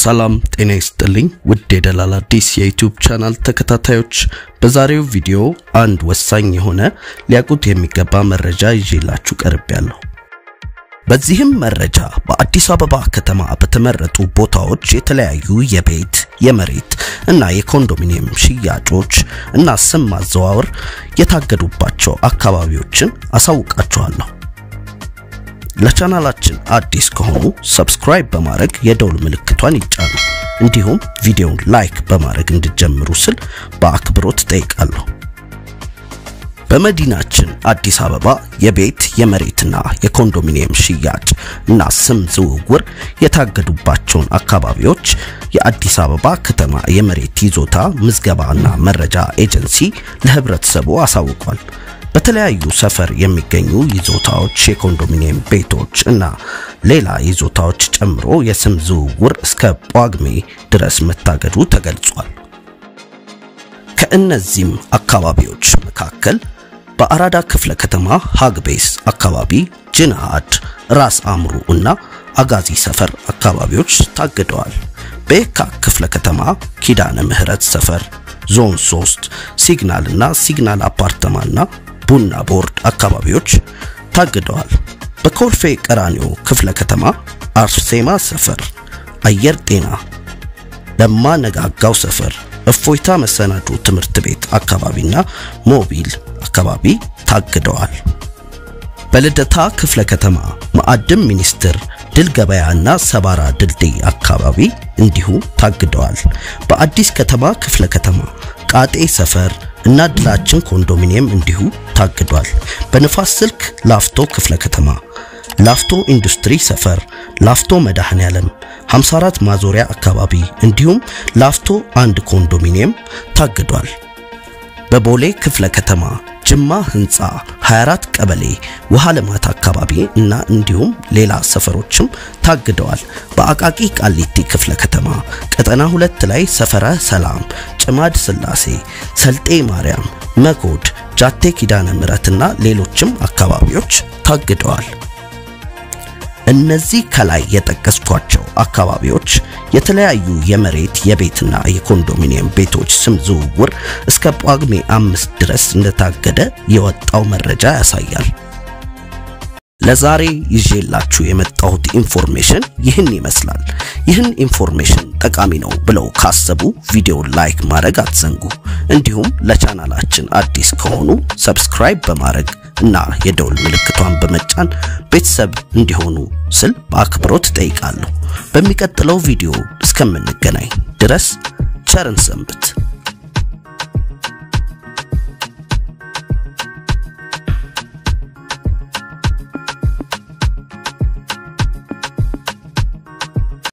ሰላም ጤና ይስጥልኝ ውድ የደላላ አዲስ የዩቲዩብ ቻናል ተከታታዮች በዛሬው ቪዲዮ አንድ ወሳኝ የሆነ ሊያቁት የሚገባ መረጃ ይዤላችሁ ቀርቤያለሁ። በዚህም መረጃ በአዲስ አበባ ከተማ በተመረጡ ቦታዎች የተለያዩ የቤት የመሬት እና የኮንዶሚኒየም ሽያጮች እና ስም ማዘዋወር የታገዱባቸው አካባቢዎችን አሳውቃችኋለሁ። ለቻናላችን አዲስ ከሆኑ ሰብስክራይብ በማድረግ የደውል ምልክቷን ይጫኑ። እንዲሁም ቪዲዮውን ላይክ በማድረግ እንድትጀምሩ ስል በአክብሮት ጠይቃለሁ። በመዲናችን አዲስ አበባ የቤት የመሬትና የኮንዶሚኒየም ሽያጭ እና ስም ዝውውር የታገዱባቸውን አካባቢዎች የአዲስ አበባ ከተማ የመሬት ይዞታ ምዝገባና መረጃ ኤጀንሲ ለህብረተሰቡ አሳውቋል። በተለያዩ ሰፈር የሚገኙ ይዞታዎች የኮንዶሚኒየም ቤቶች እና ሌላ ይዞታዎች ጨምሮ የስም ዝውውር እስከ ጳጉሜ ድረስ መታገዱ ተገልጿል። ከእነዚህም አካባቢዎች መካከል በአራዳ ክፍለ ከተማ ሀግቤስ አካባቢ ጅንሃድ ራስ አምሩ እና አጋዚ ሰፈር አካባቢዎች ታግደዋል። በየካ ክፍለ ከተማ ኪዳነ ምህረት ሰፈር ዞን 3 ሲግናል እና ሲግናል አፓርትማና ቡና ቦርድ አካባቢዎች ታግደዋል። በኮልፌ ቀራኒዮ ክፍለ ከተማ አርሴማ ሰፈር አየር ጤና ለማነጋጋው ሰፈር እፎይታ መሰናዶ ትምህርት ቤት አካባቢና ሞቢል አካባቢ ታግደዋል። በልደታ ክፍለ ከተማ ማዕድን ሚኒስትር ድል ገበያና ሰባራ ድልድይ አካባቢ እንዲሁ ታግደዋል። በአዲስ ከተማ ክፍለ ከተማ ቃጤ ሰፈር እና ድላችን ኮንዶሚኒየም እንዲሁ ታግዷል። በንፋስ ስልክ ላፍቶ ክፍለ ከተማ ላፍቶ ኢንዱስትሪ ሰፈር ላፍቶ መድኃኔዓለም 54 ማዞሪያ አካባቢ እንዲሁም ላፍቶ አንድ ኮንዶሚኒየም ታግዷል። በቦሌ ክፍለ ከተማ ጅማ ህንጻ 24 ቀበሌ ውሃ ልማት አካባቢ እና እንዲሁም ሌላ ሰፈሮችም ታግደዋል። በአቃቂ ቃሊቲ ክፍለ ከተማ ቀጠና 2 ላይ ሰፈረ ሰላም ጭማድ ስላሴ ሰልጤ ማርያም መኮድ ጃቴ ኪዳነ ምህረትና ሌሎችም አካባቢዎች ታግደዋል። እነዚህ ከላይ የጠቀስኳቸው አካባቢዎች የተለያዩ የመሬት የቤትና የኮንዶሚኒየም ቤቶች ስም ዝውውር እስከ ጳጉሜ 5 ድረስ እንደታገደ የወጣው መረጃ ያሳያል። ለዛሬ ይዤላችሁ የመጣሁት ኢንፎርሜሽን ይህን ይመስላል። ይህን ኢንፎርሜሽን ጠቃሚ ነው ብለው ካሰቡ ቪዲዮ ላይክ ማድረግ አትዘንጉ። እንዲሁም ለቻናላችን አዲስ ከሆኑ ሰብስክራይብ በማድረግ እና የደውል ምልክቷን በመጫን ቤተሰብ እንዲሆኑ ስል በአክብሮት ጠይቃለሁ። በሚቀጥለው ቪዲዮ እስከምንገናኝ ድረስ ቸርን ሰንብት።